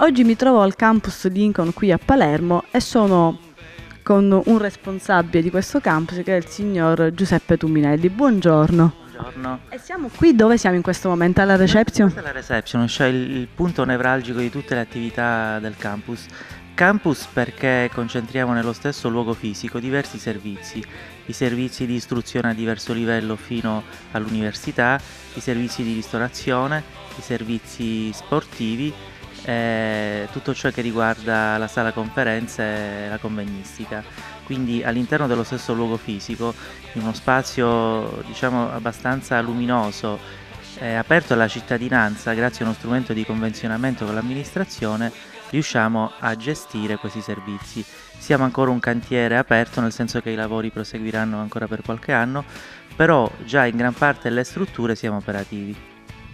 Oggi mi trovo al campus Lincoln qui a Palermo e sono con un responsabile di questo campus che è il signor Giuseppe Tuminelli. Buongiorno. Buongiorno. E siamo qui, dove siamo in questo momento? Alla reception? Questa è la reception, cioè il punto nevralgico di tutte le attività del campus. Campus perché concentriamo nello stesso luogo fisico diversi servizi, i servizi di istruzione a diverso livello fino all'università, i servizi di ristorazione, i servizi sportivi, tutto ciò che riguarda la sala conferenze e la convegnistica. Quindi all'interno dello stesso luogo fisico, in uno spazio diciamo abbastanza luminoso, aperto alla cittadinanza, grazie a uno strumento di convenzionamento con l'amministrazione, riusciamo a gestire questi servizi. Siamo ancora un cantiere aperto, nel senso che i lavori proseguiranno ancora per qualche anno, però già in gran parte delle strutture siamo operativi.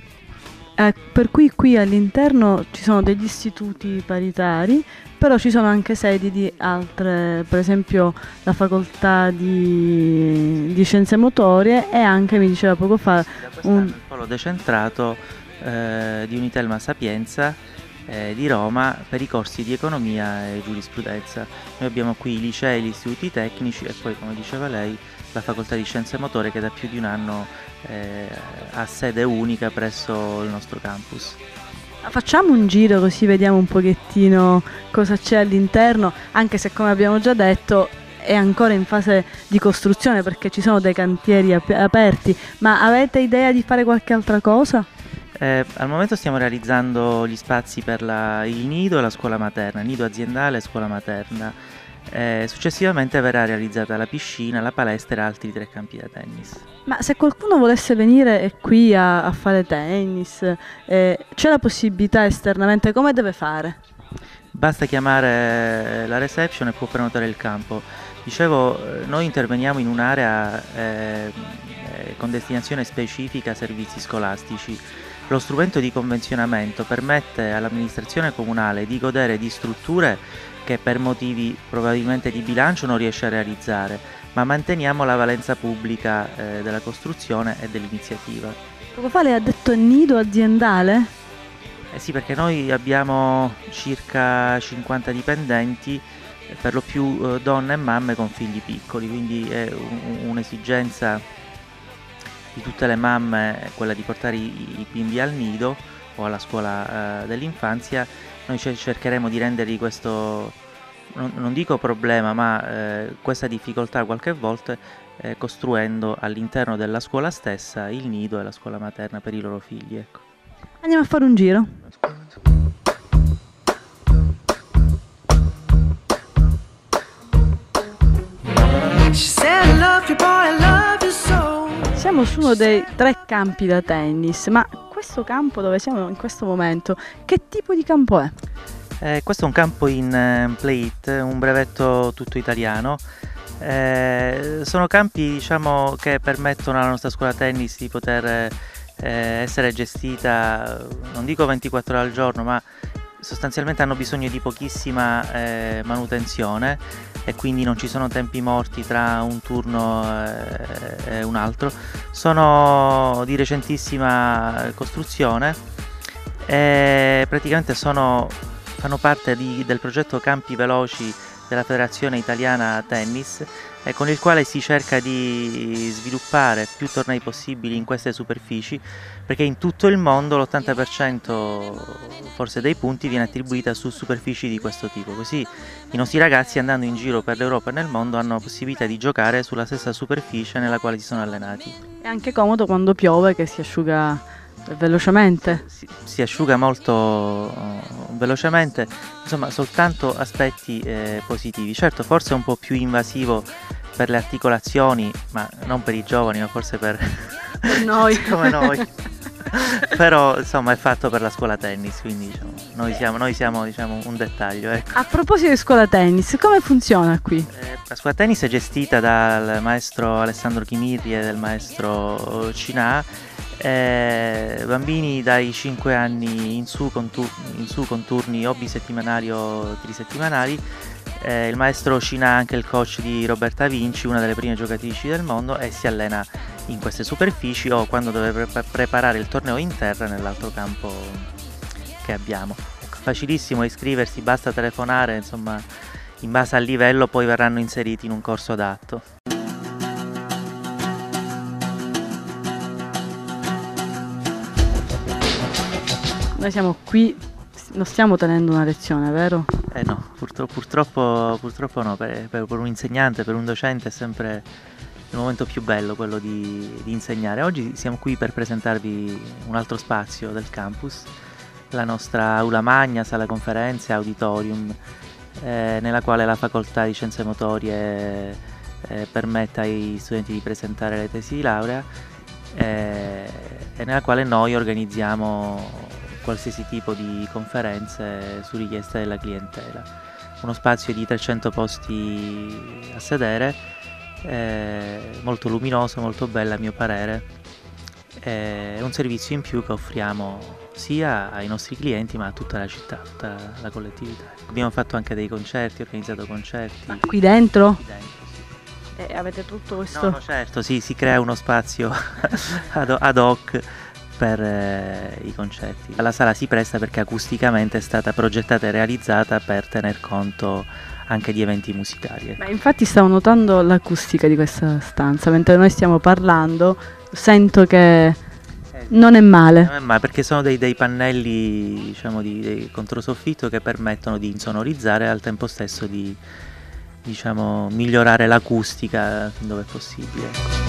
Per cui qui all'interno ci sono degli istituti paritari, però ci sono anche sedi di altre, per esempio la facoltà di scienze motorie e anche, mi diceva poco fa, Da quest'anno il polo decentrato di Unitelma Sapienza di Roma per i corsi di economia e giurisprudenza. Noi abbiamo qui i licei, gli istituti tecnici e poi, come diceva lei, la facoltà di scienze motorie che da più di un anno ha sede unica presso il nostro campus. Facciamo un giro così vediamo un pochettino cosa c'è all'interno, anche se come abbiamo già detto è ancora in fase di costruzione perché ci sono dei cantieri aperti, ma avete idea di fare qualche altra cosa? Al momento stiamo realizzando gli spazi per il nido e la scuola materna, nido aziendale e scuola materna. Successivamente verrà realizzata la piscina, la palestra e altri 3 campi da tennis. Ma se qualcuno volesse venire qui a fare tennis, c'è la possibilità esternamente, come deve fare? Basta chiamare la reception e può prenotare il campo. Dicevo, noi interveniamo in un'area con destinazione specifica a servizi scolastici. Lo strumento di convenzionamento permette all'amministrazione comunale di godere di strutture che per motivi probabilmente di bilancio non riesce a realizzare, ma manteniamo la valenza pubblica della costruzione e dell'iniziativa. Poco fa lei ha detto nido aziendale? Eh sì, perché noi abbiamo circa 50 dipendenti, per lo più donne e mamme con figli piccoli, quindi è un'esigenza di tutte le mamme è quella di portare i bimbi al nido o alla scuola dell'infanzia. Noi cercheremo di rendergli questo, non dico problema, ma questa difficoltà qualche volta costruendo all'interno della scuola stessa il nido e la scuola materna per i loro figli. Ecco. Andiamo a fare un giro. Siamo su uno dei 3 campi da tennis, ma questo campo dove siamo in questo momento, che tipo di campo è? Questo è un campo in plate, un brevetto tutto italiano. Sono campi, diciamo, che permettono alla nostra scuola tennis di poter essere gestita, non dico 24 ore al giorno, ma sostanzialmente hanno bisogno di pochissima manutenzione e quindi non ci sono tempi morti tra un turno e un altro. Sono di recentissima costruzione e praticamente fanno parte del progetto Campi Veloci della Federazione Italiana Tennis, con il quale si cerca di sviluppare più tornei possibili in queste superfici, perché in tutto il mondo l'80% forse dei punti viene attribuita su superfici di questo tipo, così i nostri ragazzi andando in giro per l'Europa e nel mondo hanno la possibilità di giocare sulla stessa superficie nella quale si sono allenati. È anche comodo quando piove che si asciuga velocemente. Si asciuga molto velocemente, insomma soltanto aspetti positivi. Certo, forse è un po' più invasivo per le articolazioni, ma non per i giovani, ma forse per Noi. come noi. Però insomma è fatto per la scuola tennis, quindi diciamo, noi siamo diciamo, un dettaglio. Ecco. A proposito di scuola tennis, come funziona qui? La scuola tennis è gestita dal maestro Alessandro Chimirri e del maestro Cinà. Bambini dai 5 anni in su con turni o bisettimanali o trisettimanali. Il maestro Cinà è anche il coach di Roberta Vinci, una delle prime giocatrici del mondo, e si allena in queste superfici o quando deve preparare il torneo in terra nell'altro campo che abbiamo. Ecco. facilissimo iscriversi, basta telefonare, insomma, in base al livello poi verranno inseriti in un corso adatto. Noi siamo qui, non stiamo tenendo una lezione, vero? No, purtroppo no, per un insegnante, per un docente è sempre il momento più bello quello di insegnare. Oggi siamo qui per presentarvi un altro spazio del campus, la nostra aula magna, sala conferenze, auditorium, nella quale la facoltà di scienze motorie permette ai studenti di presentare le tesi di laurea e nella quale noi organizziamo qualsiasi tipo di conferenze su richiesta della clientela. Uno spazio di 300 posti a sedere, molto luminoso, molto bello a mio parere, è un servizio in più che offriamo sia ai nostri clienti ma a tutta la città, a tutta la collettività. Abbiamo fatto anche dei concerti, organizzato concerti. Ma qui dentro? Qui dentro, sì. Avete tutto questo? No, certo, sì, si crea uno spazio ad hoc per i concerti. La sala si presta perché acusticamente è stata progettata e realizzata per tener conto anche di eventi musicali. Ma infatti stavo notando l'acustica di questa stanza, mentre noi stiamo parlando sento che non è male. Non è male perché sono dei pannelli, diciamo, di controsoffitto che permettono di insonorizzare e al tempo stesso di, diciamo, migliorare l'acustica dove è possibile.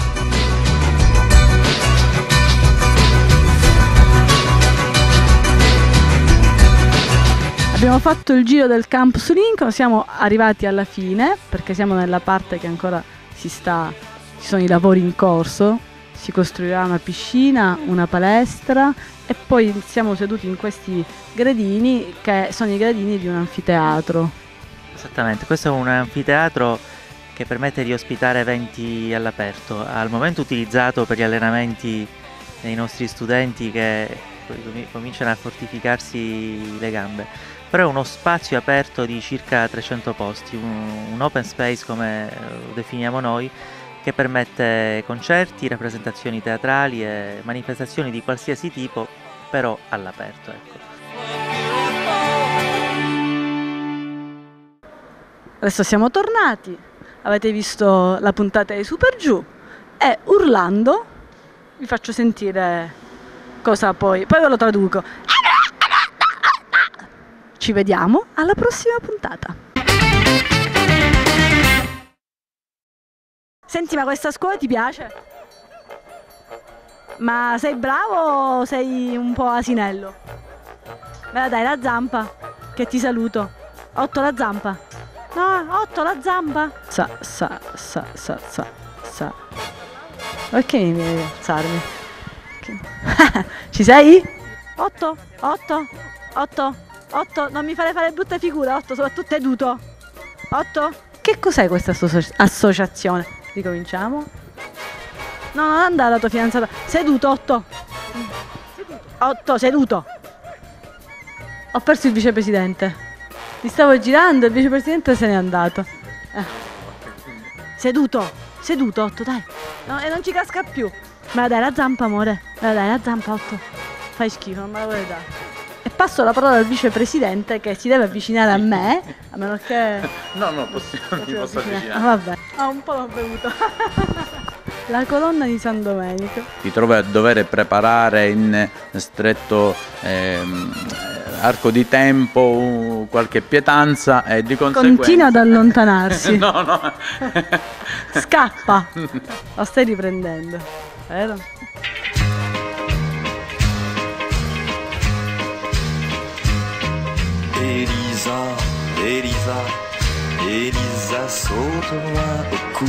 Abbiamo fatto il giro del campus Lincoln, siamo arrivati alla fine perché siamo nella parte che ancora ci sono i lavori in corso, si costruirà una piscina, una palestra e poi siamo seduti in questi gradini che sono i gradini di un anfiteatro. Esattamente, questo è un anfiteatro che permette di ospitare eventi all'aperto, al momento utilizzato per gli allenamenti dei nostri studenti che cominciano a fortificarsi le gambe. Però è uno spazio aperto di circa 300 posti, un open space come lo definiamo noi, che permette concerti, rappresentazioni teatrali e manifestazioni di qualsiasi tipo, però all'aperto, ecco. Adesso siamo tornati, avete visto la puntata di Super Giù e urlando vi faccio sentire cosa poi ve lo traduco. Ci vediamo alla prossima puntata. Senti, ma questa scuola ti piace? Ma sei bravo o sei un po' asinello? Beh, dai la zampa, che ti saluto. 8 la zampa. No, 8 la zampa. Sa. Perché mi viene a alzarmi? Ci sei? 8, 8, non mi fare brutte figure, 8, soprattutto seduto. 8? Che cos'è questa associazione? Ricominciamo. No, non andare alla tua fidanzata. Seduto, 8. 8, seduto. Ho perso il vicepresidente. Mi stavo girando e il vicepresidente se n'è andato. Seduto, 8, dai. No, e non ci casca più. Me la dai la zampa, amore? Me la dai la zampa, 8. Fai schifo, non me la vuoi dare. E passo la parola al vicepresidente che si deve avvicinare a me, a meno che... No, non mi posso avvicinare. Vabbè, un po' l'ho bevuto. La colonna di San Domenico. Ti trovi a dover preparare in stretto arco di tempo qualche pietanza e di conseguenza... Continua ad allontanarsi. No. Scappa. Lo stai riprendendo, vero? Elisa, saute-moi au cou.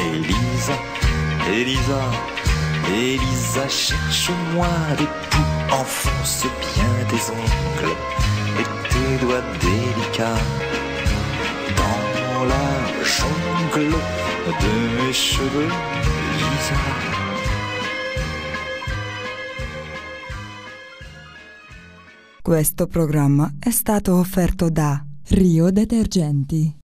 Elisa, cherche-moi des poux. Enfonce bien tes ongles et tes doigts délicats dans la jungle de mes cheveux, Elisa. Questo programma è stato offerto da Rio Detergenti.